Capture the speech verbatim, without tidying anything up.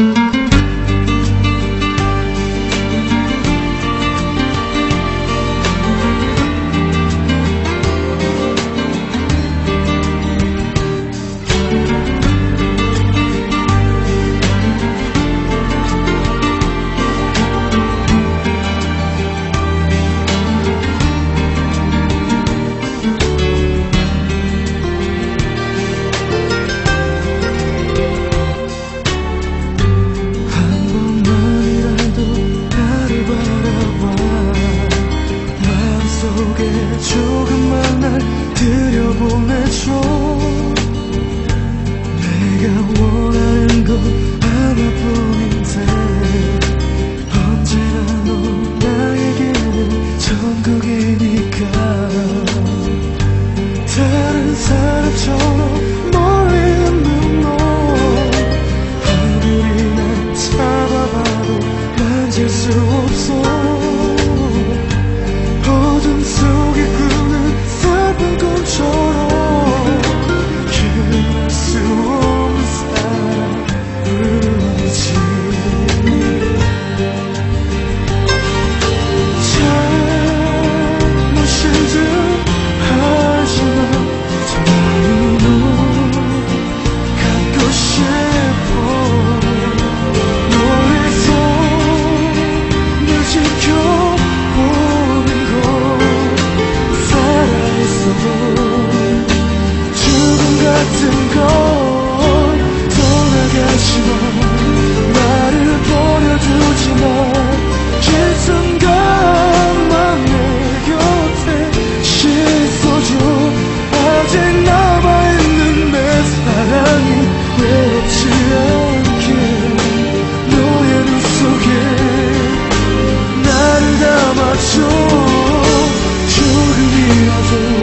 조금만 날 들여보내줘. 내가 원하는 건 하나뿐인데 언제나 넌 나에게는 천국이니까. 다른 사람처럼 멀리 있는 너 아무리 날 잡아봐도 만질 수 없어. 어둠 속에 꾸는 슬픈 꿈처럼 기억할 수 없는 사랑이지. 잘못인 듯 하지만 정말 넌 갖고 싶어. 멀리서 널 지켜보는 죽음 같은 건 떠나가지만 나를 버려두지만 이 순간만 내 곁에 씻어줘. 아직 남아있는 내 사랑이 외롭지 않게 너의 눈 속에 나를 담아줘. 조금이라도